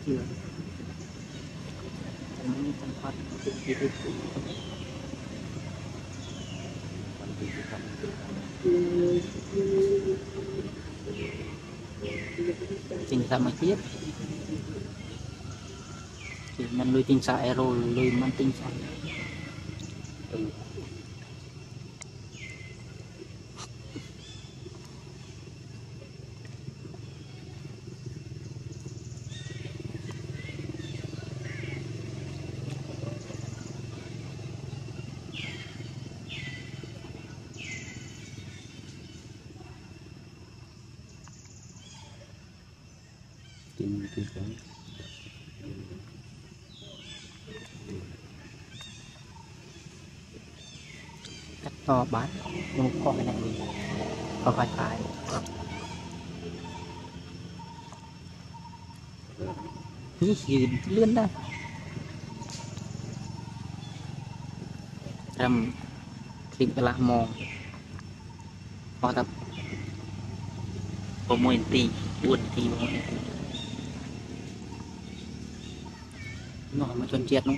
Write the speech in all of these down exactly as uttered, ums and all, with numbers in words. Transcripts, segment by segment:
chưa mình thành phát cái cái chính sao mà chết thì mình nuôi tinh sải rồi nuôiมันtinh sải Chính cái cái cắt to bát nó có cái này có phải phảiนี่คือเลื่อนได้ทำคลิปเวลามองพอทับโปรโมทตีบวนตีบวนหน่อมาชนเจียดนู้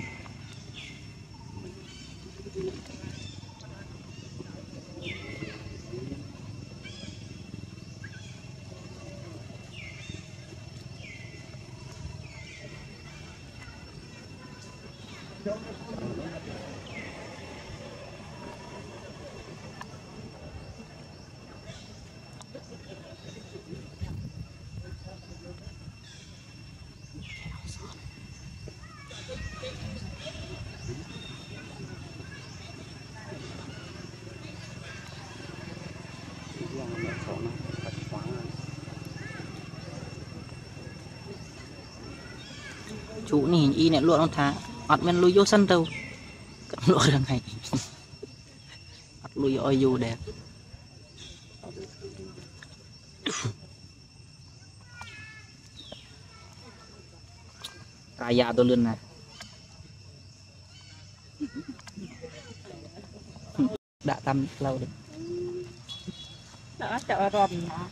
Chú này y này luôn ông thà ọt men lui vô sân đâu lội đằng này ọt lui oi vô đẹp cả dạ tôi luôn này đã tâm lâu được đã chợ ròm nó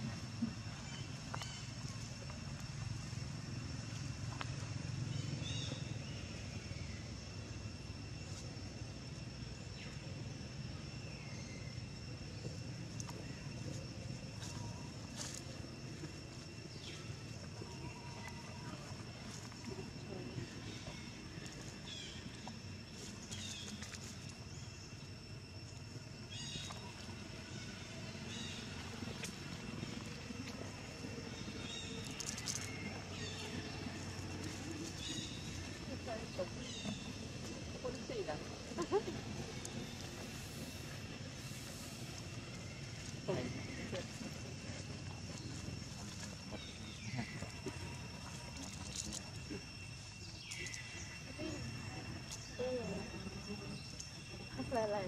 là là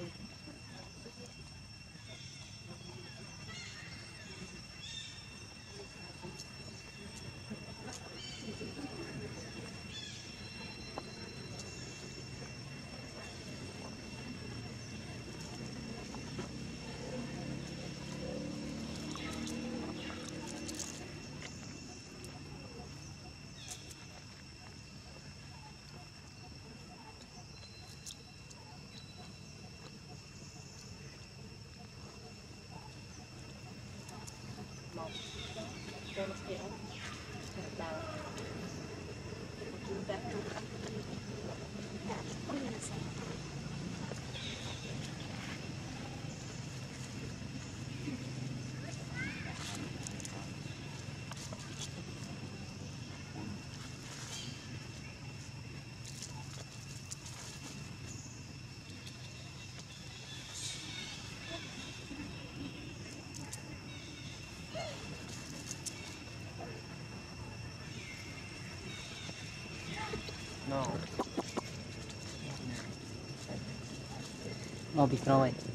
nó bị rồi